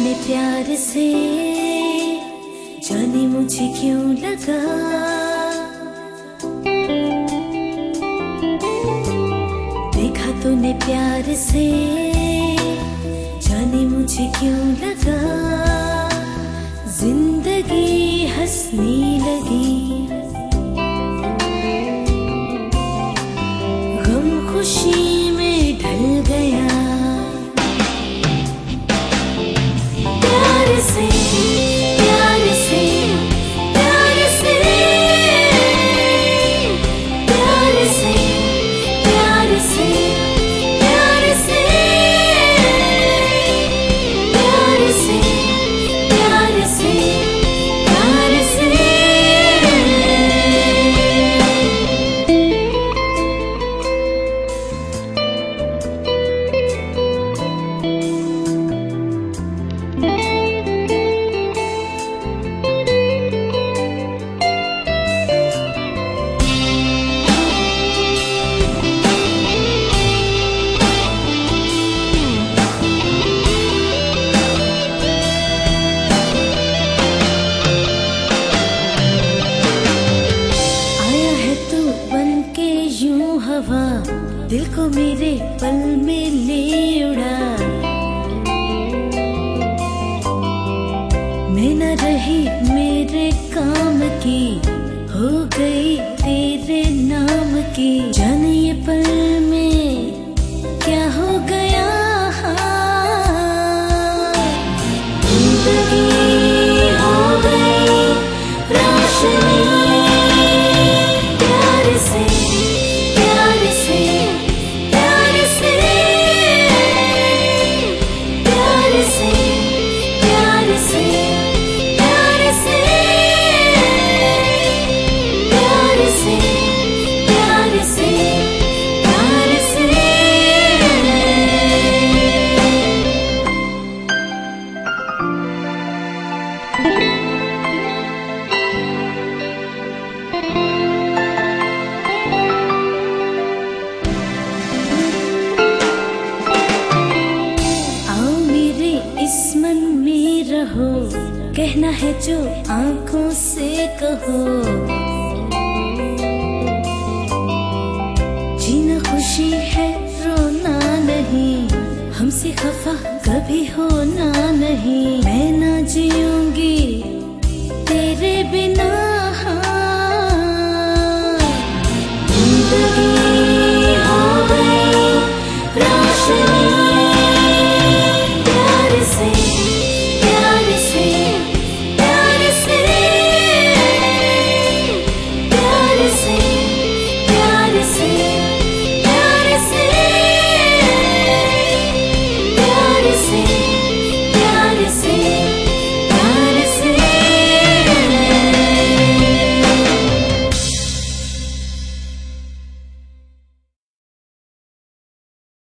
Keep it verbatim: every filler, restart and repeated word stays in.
तूने प्यार से, जाने मुझे क्यों लगा। देखा तूने प्यार से, जाने मुझे क्यों लगा। जिंदगी हंसने लगी, गम खुशी में ढल गया। प्यार से प्यार से प्यार से प्यार से प्यार से प्यार से प्यार से प्यार से प्यार से। हवा दिल को मेरे पल में ले उड़ा। मैं न रही मेरे काम की, हो गई तेरे नाम की। जाने ये पल में क्या हो गया। जिंदगी हो गई रोशनी। रहो, कहना है जो आंखों से कहो। जीना खुशी है, रोना नहीं। हमसे खफा कभी होना नहीं। मैं ना जी